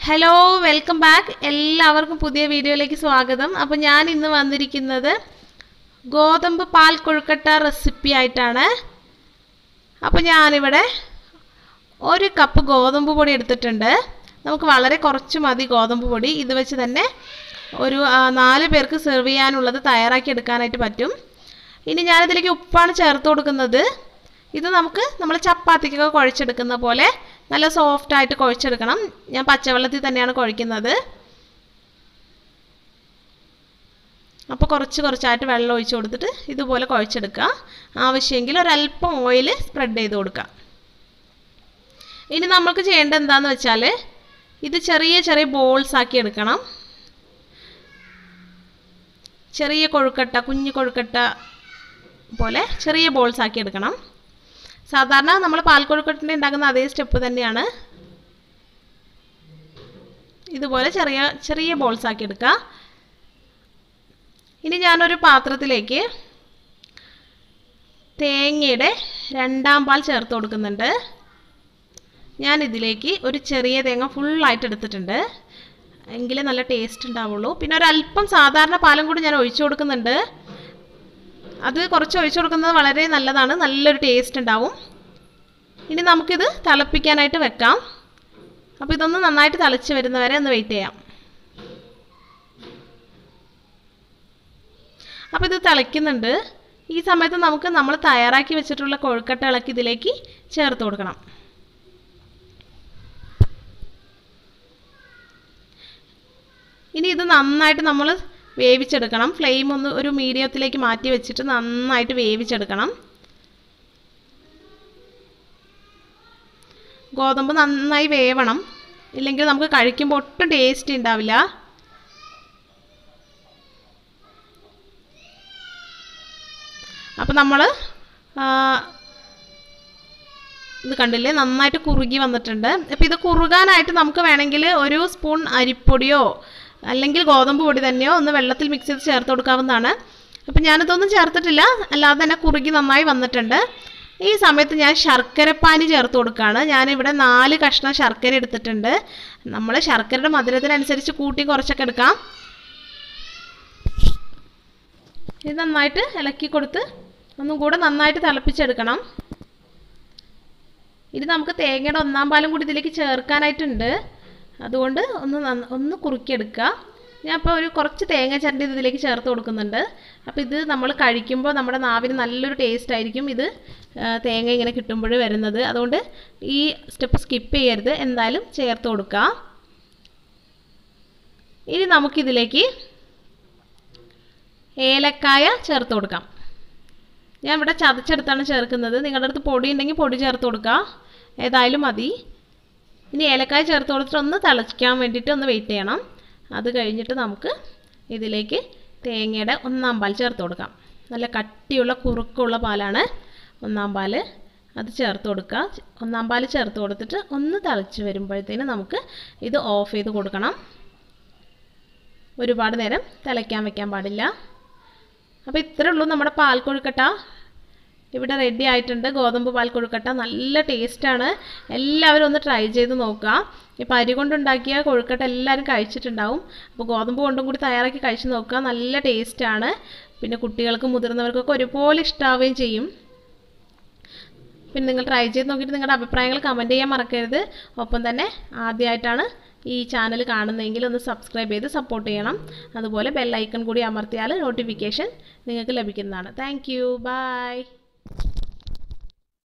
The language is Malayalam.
Hello welcome back. എല്ലാവർക്കും പുതിയ വീഡിയോയിലേക്ക് സ്വാഗതം. അപ്പോൾ ഞാൻ ഇന്ന് വന്നിരിക്കുന്നത് ഗോതമ്പ് പാൽ കൊഴുക്കട്ട റെസിപ്പി ആയിട്ടാണ്. അപ്പോൾ ഞാനിവിടെ 1 കപ്പ് ഗോതമ്പ് പൊടി എടുത്തിട്ടുണ്ട്. നമുക്ക് വളരെ കുറച്ച് മതി ഗോതമ്പ് പൊടി. ഇത് വെച്ച് തന്നെ ഒരു 4 പേർക്ക് സെർവ് ചെയ്യാനുള്ളത് തയ്യാറാക്കി എടുക്കാനായിട്ട് പറ്റും. ഇനി ഞാനിതിലേക്ക് ഉപ്പാണ് ചേർത്ത് കൊടുക്കുന്നത്. ഇത് നമ്മൾ ചപ്പാത്തിക്കൊക്കെ കുഴച്ചെടുക്കുന്ന പോലെ നല്ല സോഫ്റ്റ് ആയിട്ട് കുഴച്ചെടുക്കണം. ഞാൻ പച്ചവെള്ളത്തിൽ തന്നെയാണ് കുഴക്കുന്നത്. അപ്പോൾ കുറച്ചായിട്ട് വെള്ളം ഒഴിച്ച് കൊടുത്തിട്ട് ഇതുപോലെ കുഴച്ചെടുക്കുക. ആവശ്യമെങ്കിൽ ഒരല്പം ഓയിൽ സ്പ്രെഡ് ചെയ്ത് കൊടുക്കുക. ഇനി നമുക്ക് ചെയ്യേണ്ടത് എന്താണെന്ന് വെച്ചാൽ ഇത് ചെറിയ ബോൾസ് ആക്കി എടുക്കണം. ചെറിയ കൊഴുക്കട്ട, കുഞ്ഞു കൊഴുക്കട്ട പോലെ ചെറിയ ബോൾസ് ആക്കി എടുക്കണം. സാധാരണ നമ്മൾ പാൽ കൊഴുക്കട്ട ഉണ്ടാക്കുന്ന അതേ സ്റ്റെപ്പ് തന്നെയാണ്. ഇതുപോലെ ചെറിയ ബോൾസ് ആക്കി എടുക്കുക. ഇനി ഞാനൊരു പാത്രത്തിലേക്ക് തേങ്ങയുടെ 2-ാം പാൽ ചേർത്ത് കൊടുക്കുന്നുണ്ട്. ഞാൻ ഇതിലേക്ക് ഒരു ചെറിയ തേങ്ങ ഫുള്ളായിട്ട് എടുത്തിട്ടുണ്ട്. എങ്കിലേ നല്ല ടേസ്റ്റ് ഉണ്ടാവുള്ളൂ. പിന്നെ ഒരല്പം സാധാരണ പാലും കൂടി ഞാൻ ഒഴിച്ചു കൊടുക്കുന്നുണ്ട്. അത് കുറച്ച് ഒഴിച്ചു കൊടുക്കുന്നത് വളരെ നല്ലതാണ്, നല്ലൊരു ടേസ്റ്റ് ഉണ്ടാവും. ഇനി നമുക്കിത് തിളപ്പിക്കാനായിട്ട് വെക്കാം. അപ്പോൾ ഇതൊന്ന് നന്നായിട്ട് തിളച്ച് വരുന്നവരെ ഒന്ന് വെയിറ്റ് ചെയ്യാം. അപ്പോൾ ഇത് തിളയ്ക്കുന്നുണ്ട്. ഈ സമയത്ത് നമ്മൾ തയ്യാറാക്കി വെച്ചിട്ടുള്ള കൊഴുക്കട്ടകളൊക്കെ ഇതിലേക്ക് ചേർത്ത് കൊടുക്കണം. ഇനി ഇത് നന്നായിട്ട് നമ്മൾ വേവിച്ചെടുക്കണം. ഫ്ലെയിം ഒന്ന് ഒരു മീഡിയത്തിലേക്ക് മാറ്റി വെച്ചിട്ട് നന്നായിട്ട് വേവിച്ചെടുക്കണം. ഗോതമ്പ് നന്നായി വേവണം, ഇല്ലെങ്കിൽ നമുക്ക് കഴിക്കുമ്പോൾ ഒട്ടും ടേസ്റ്റ് ഉണ്ടാവില്ല. അപ്പോൾ നമ്മൾ ഇത് കണ്ടില്ലേ, നന്നായിട്ട് കുറുകി വന്നിട്ടുണ്ട്. അപ്പോൾ ഇത് കുറുകാനായിട്ട് നമുക്ക് വേണമെങ്കിൽ 1 സ്പൂൺ അരിപ്പൊടിയോ അല്ലെങ്കിൽ ഗോതമ്പ് പൊടി തന്നെയോ ഒന്ന് വെള്ളത്തിൽ മിക്സ് ചെയ്ത് ചേർത്ത് കൊടുക്കാവുന്നതാണ്. അപ്പം ഞാനിതൊന്നും ചേർത്തിട്ടില്ല, അല്ലാതെ തന്നെ കുറുകി നന്നായി വന്നിട്ടുണ്ട്. ഈ സമയത്ത് ഞാൻ ശർക്കരപ്പാനി ചേർത്ത് കൊടുക്കുകയാണ്. ഞാനിവിടെ 4 കഷ്ണം ശർക്കര എടുത്തിട്ടുണ്ട്. നമ്മൾ ശർക്കരയുടെ മധുരത്തിനനുസരിച്ച് കൂട്ടി കുറച്ചൊക്കെ എടുക്കാം. ഇത് നന്നായിട്ട് ഇളക്കി കൊടുത്ത് ഒന്നും കൂടെ നന്നായിട്ട് തിളപ്പിച്ചെടുക്കണം. ഇത് നമുക്ക് തേങ്ങയുടെ 1-ാം പാലും കൂടി ഇതിലേക്ക് ചേർക്കാനായിട്ടുണ്ട്. അതുകൊണ്ട് ഒന്ന് കുറുക്കിയെടുക്കുക. ഞാൻ ഇപ്പോൾ കുറച്ച് തേങ്ങ ചിരണ്ടി ഇതിലേക്ക് ചേർത്ത് കൊടുക്കുന്നുണ്ട്. അപ്പോൾ ഇത് നമ്മൾ കഴിക്കുമ്പോൾ നമ്മുടെ നാവിന് നല്ലൊരു ടേസ്റ്റ് ആയിരിക്കും. ഇത് തേങ്ങ ഇങ്ങനെ കിട്ടുമ്പോൾ വരുന്നത്. അതുകൊണ്ട് ഈ സ്റ്റെപ്പ് സ്കിപ്പ് ചെയ്യരുത്, എന്തായാലും ചേർത്ത് കൊടുക്കുക. ഇനി നമുക്കിതിലേക്ക് ഏലക്കായ ചേർത്ത് കൊടുക്കാം. ഞാൻ ഇവിടെ ചതച്ചെടുത്താണ് ചേർക്കുന്നത്. നിങ്ങളുടെ അടുത്ത് പൊടി ഉണ്ടെങ്കിൽ പൊടി ചേർത്ത് കൊടുക്കുക, ഏതായാലും മതി. ഇനി ഏലക്കായ ചേർത്ത് കൊടുത്തിട്ട് ഒന്ന് തിളയ്ക്കാൻ വേണ്ടിയിട്ട് ഒന്ന് വെയിറ്റ് ചെയ്യണം. അത് കഴിഞ്ഞിട്ട് നമുക്ക് ഇതിലേക്ക് തേങ്ങയുടെ 1-ാം പാൽ ചേർത്ത് കൊടുക്കാം. നല്ല കട്ടിയുള്ള കുറുക്കുള്ള പാലാണ് 1-ാം പാൽ. അത് ചേർത്ത് കൊടുക്കുക. 1-ാം പാൽ ചേർത്ത് കൊടുത്തിട്ട് ഒന്ന് തിളച്ച് വരുമ്പോഴത്തേന് നമുക്ക് ഇത് ഓഫ് ചെയ്ത് കൊടുക്കണം. ഒരുപാട് നേരം തിളയ്ക്കാൻ വെക്കാൻ പാടില്ല. അപ്പോൾ ഇത്രയേ ഉള്ളൂ നമ്മുടെ പാൽ കൊഴുക്കട്ട ഇവിടെ റെഡി ആയിട്ടുണ്ട്. ഗോതമ്പ് പാൽ കൊഴുക്കട്ട നല്ല ടേസ്റ്റാണ്. എല്ലാവരും ഒന്ന് ട്രൈ ചെയ്ത് നോക്കുക. ഇപ്പോൾ അരി കൊണ്ടുണ്ടാക്കിയ കൊഴുക്കട്ട എല്ലാവരും കഴിച്ചിട്ടുണ്ടാവും. അപ്പോൾ ഗോതമ്പ് കൊണ്ടും കൂടി തയ്യാറാക്കി കഴിച്ച് നോക്കുക. നല്ല ടേസ്റ്റാണ്. പിന്നെ കുട്ടികൾക്കും മുതിർന്നവർക്കൊക്കെ ഒരുപോലെ ഇഷ്ടമാവുകയും ചെയ്യും. പിന്നെ നിങ്ങൾ ട്രൈ ചെയ്ത് നോക്കിയിട്ട് നിങ്ങളുടെ അഭിപ്രായങ്ങൾ കമൻറ്റ് ചെയ്യാൻ മറക്കരുത്. ഒപ്പം തന്നെ ആദ്യമായിട്ടാണ് ഈ ചാനൽ കാണുന്നതെങ്കിൽ ഒന്ന് സബ്സ്ക്രൈബ് ചെയ്ത് സപ്പോർട്ട് ചെയ്യണം. അതുപോലെ ബെൽ ഐക്കൺ കൂടി അമർത്തിയാൽ നോട്ടിഫിക്കേഷൻ നിങ്ങൾക്ക് ലഭിക്കുന്നതാണ്. Thank you. ബൈ.